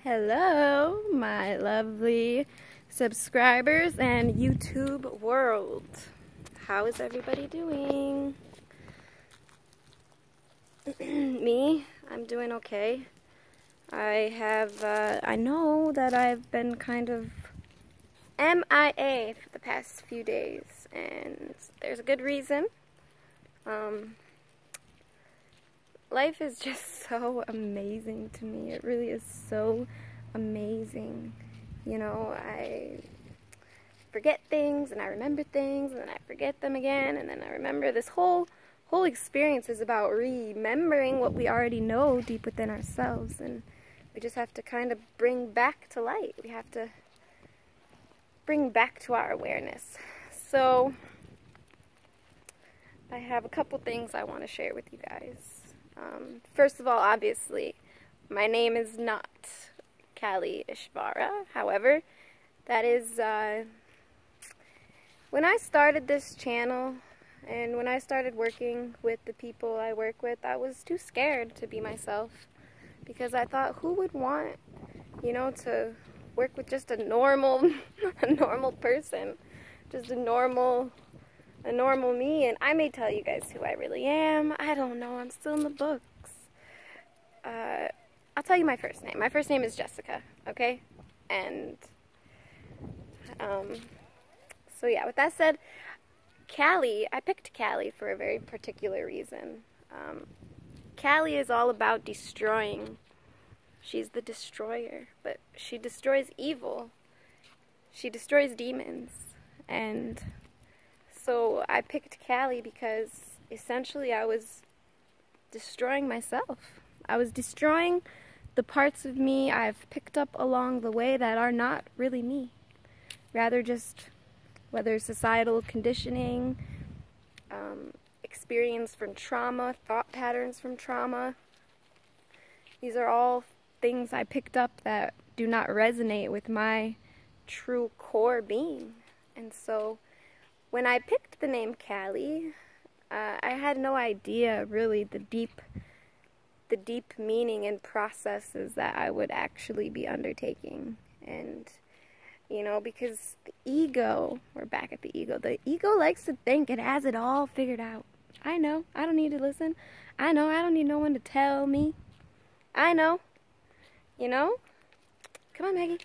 Hello, my lovely subscribers and YouTube world. How is everybody doing? Me, I'm doing okay. I know that I've been kind of MIA for the past few days, and there's a good reason. Life is just so amazing to me. It really is so amazing. You know, I forget things and I remember things and then I forget them again and then I remember. This whole experience is about remembering what we already know deep within ourselves, and we just have to kind of bring back to light. We have to bring back to our awareness. So I have a couple things I want to share with you guys. First of all, obviously, my name is not Kali Ishvara. However, that is, when I started this channel and when I started working with the people I work with, I was too scared to be myself, because I thought, who would want, you know, to work with just a normal, a normal person, just a normal me. And I may tell you guys who I really am. I don't know. I'm still in the books. I'll tell you my first name. My first name is Jessica, okay? And, so yeah, with that said, Kali, I picked Kali for a very particular reason. Kali is all about destroying. She's the destroyer, but she destroys evil. She destroys demons. And so I picked Kali because essentially I was destroying myself. I was destroying the parts of me I've picked up along the way that are not really me. Rather just, whether societal conditioning, experience from trauma, thought patterns from trauma. These are all things I picked up that do not resonate with my true core being. And so when I picked the name Kali, I had no idea really the deep meaning and processes that I would actually be undertaking. And, you know, because the ego, we're back at the ego likes to think it has it all figured out. I know, I don't need to listen. I know, I don't need no one to tell me. I know, you know? Come on, Maggie.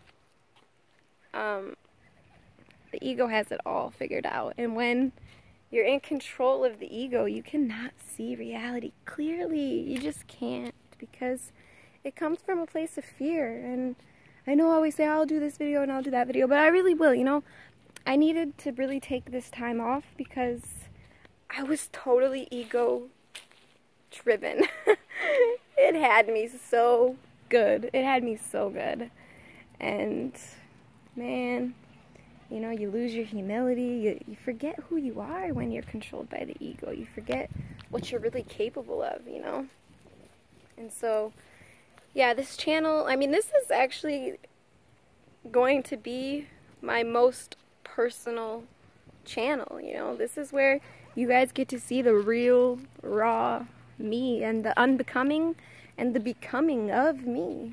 The ego has it all figured out. And when you're in control of the ego, you cannot see reality clearly. You just can't, because it comes from a place of fear. And I know I always say, I'll do this video and I'll do that video, but I really will, you know. I needed to really take this time off because I was totally ego-driven. It had me so good. It had me so good. And, man, you know, you lose your humility. You forget who you are when you're controlled by the ego. You forget what you're really capable of, you know. And so, yeah, this channel, I mean, this is actually going to be my most personal channel, you know. This is where you guys get to see the real, raw me and the unbecoming and the becoming of me.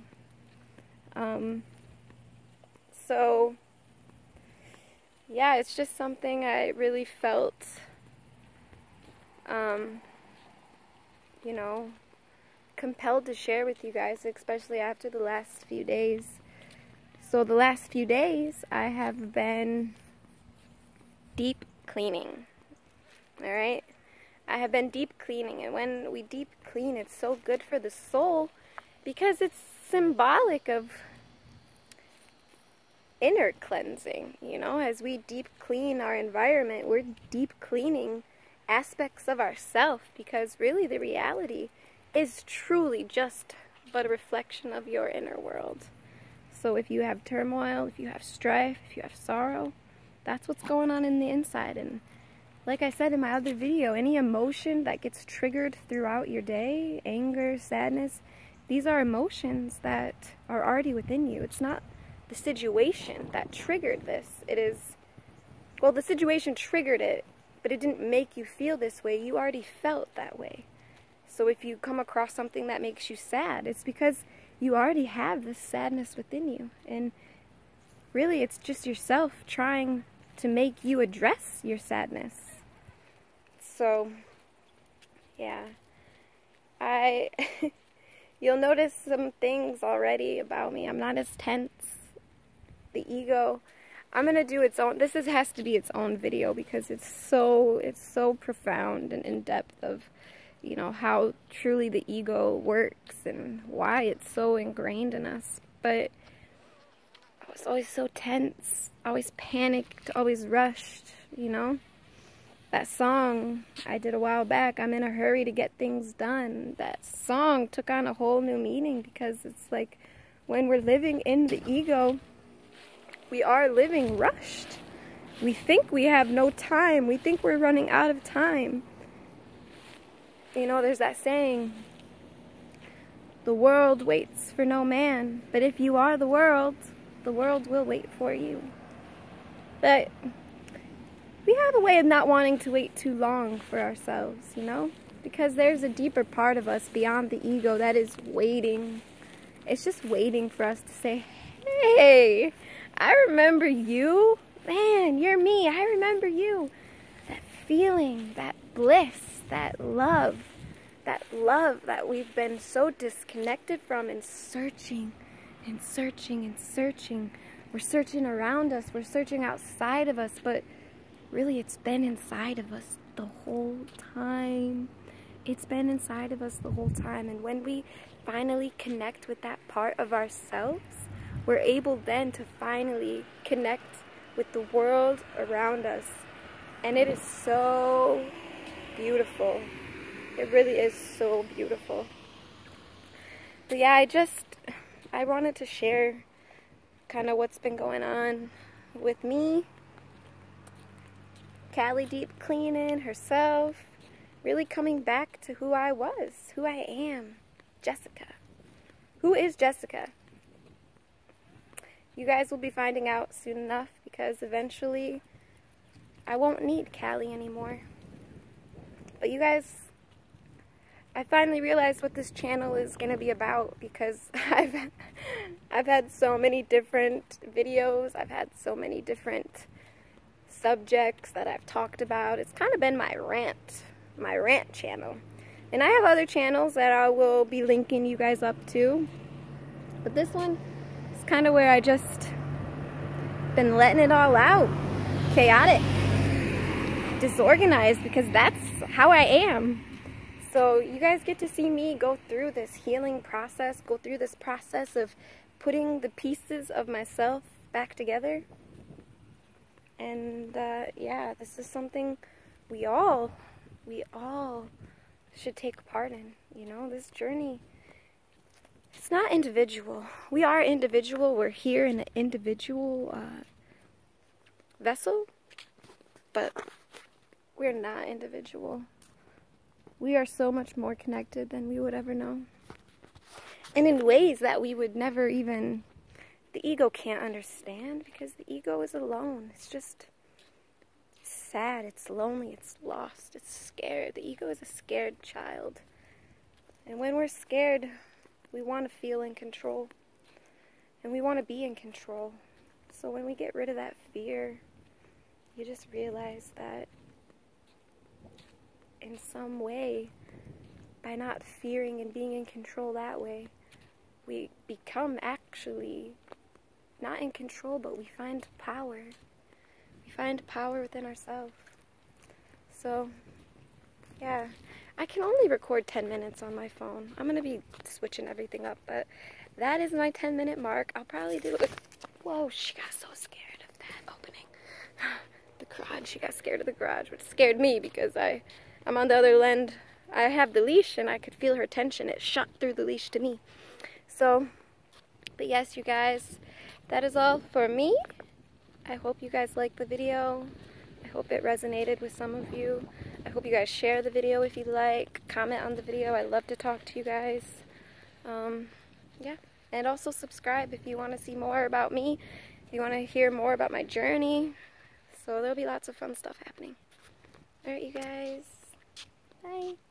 So yeah, it's just something I really felt, you know, compelled to share with you guys, especially after the last few days. So the last few days, I have been deep cleaning, alright? I have been deep cleaning, and when we deep clean, it's so good for the soul, because it's symbolic of inner cleansing, you know. As we deep clean our environment, we're deep cleaning aspects of ourself, because really the reality is truly just but a reflection of your inner world. So if you have turmoil, if you have strife, if you have sorrow, that's what's going on in the inside. And like I said in my other video, any emotion that gets triggered throughout your day, anger, sadness, these are emotions that are already within you. It's not the situation that triggered this. It is, well, the situation triggered it, but it didn't make you feel this way. You already felt that way. So if you come across something that makes you sad, it's because you already have this sadness within you. And really, it's just yourself trying to make you address your sadness. So, yeah. You'll notice some things already about me. I'm not as tense. The ego, I'm gonna do its own, has to be its own video because it's so profound and in depth of, you know, how truly the ego works and why it's so ingrained in us. But I was always so tense, always panicked, always rushed, you know. That song I did a while back, I'm in a hurry to get things done, that song took on a whole new meaning because it's like when we're living in the ego, we are living rushed. We think we have no time. We think we're running out of time. You know, there's that saying, the world waits for no man, but if you are the world will wait for you. But we have a way of not wanting to wait too long for ourselves, you know? Because there's a deeper part of us beyond the ego that is waiting. It's just waiting for us to say, hey, I remember you. Man, you're me. I remember you. That feeling, that bliss, that love that we've been so disconnected from and searching and searching and searching. We're searching around us. We're searching outside of us, but really, it's been inside of us the whole time. It's been inside of us the whole time. And when we finally connect with that part of ourselves, we're able then to finally connect with the world around us. And it is so beautiful. It really is so beautiful. But yeah, I wanted to share kind of what's been going on with me. Callie deep cleaning herself, really coming back to who I was, who I am, Jessica. Who is Jessica? You guys will be finding out soon enough because eventually I won't need Callie anymore. But you guys, I finally realized what this channel is going to be about because I've had so many different videos, I've had so many different subjects that I've talked about. It's kind of been my rant channel. And I have other channels that I will be linking you guys up to. But this one is kind of where I just been letting it all out. Chaotic. Disorganized, because that's how I am. So you guys get to see me go through this healing process, go through this process of putting the pieces of myself back together. And yeah, this is something we all should take part in, you know, this journey. It's not individual. We are individual. We're here in an individual vessel, but we're not individual. We are so much more connected than we would ever know. And in ways that we would never even... The ego can't understand because the ego is alone. It's just sad, it's lonely, it's lost, it's scared. The ego is a scared child. And when we're scared, we want to feel in control. And we want to be in control. So when we get rid of that fear, you just realize that in some way, by not fearing and being in control that way, we become actually not in control, but we find power. We find power within ourselves. So, yeah, I can only record 10 minutes on my phone. I'm going to be switching everything up, but that is my 10-minute mark. I'll probably do it. Whoa, she got so scared of that opening. The garage, she got scared of the garage, which scared me because I'm on the other end. I have the leash and I could feel her tension. It shot through the leash to me. So, but yes, you guys, that is all for me. I hope you guys liked the video. I hope it resonated with some of you. I hope you guys share the video if you like. Comment on the video. I love to talk to you guys. Yeah, and also subscribe if you want to see more about me. If you want to hear more about my journey. So there'll be lots of fun stuff happening. Alright, you guys. Bye.